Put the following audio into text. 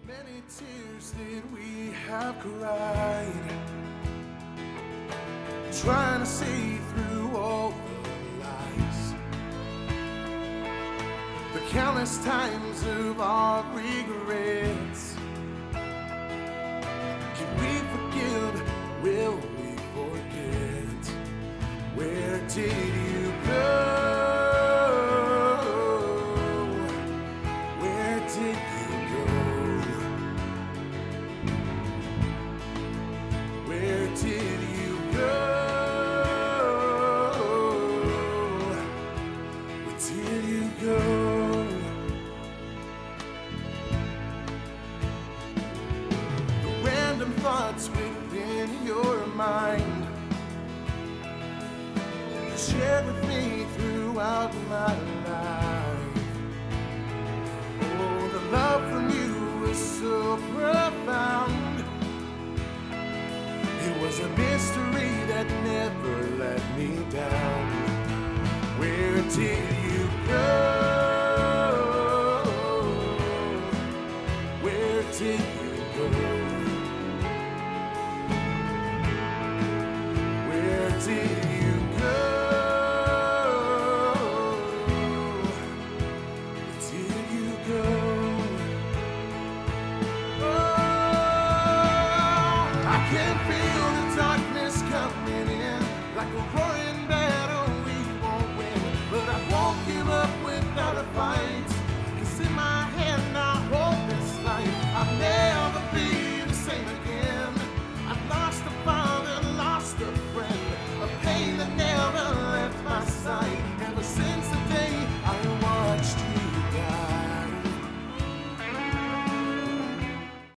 Many tears did we have cried, trying to see through all the lies, the countless times of our regrets. Can we forgive? Will we forget? Where did you go? Where did you go? Where did you go? Where did you go? The random thoughts within your mind you shared with me throughout my life. Oh, the love from you was so profound. It was a mystery that never let me down. Where did you go? Where did you go?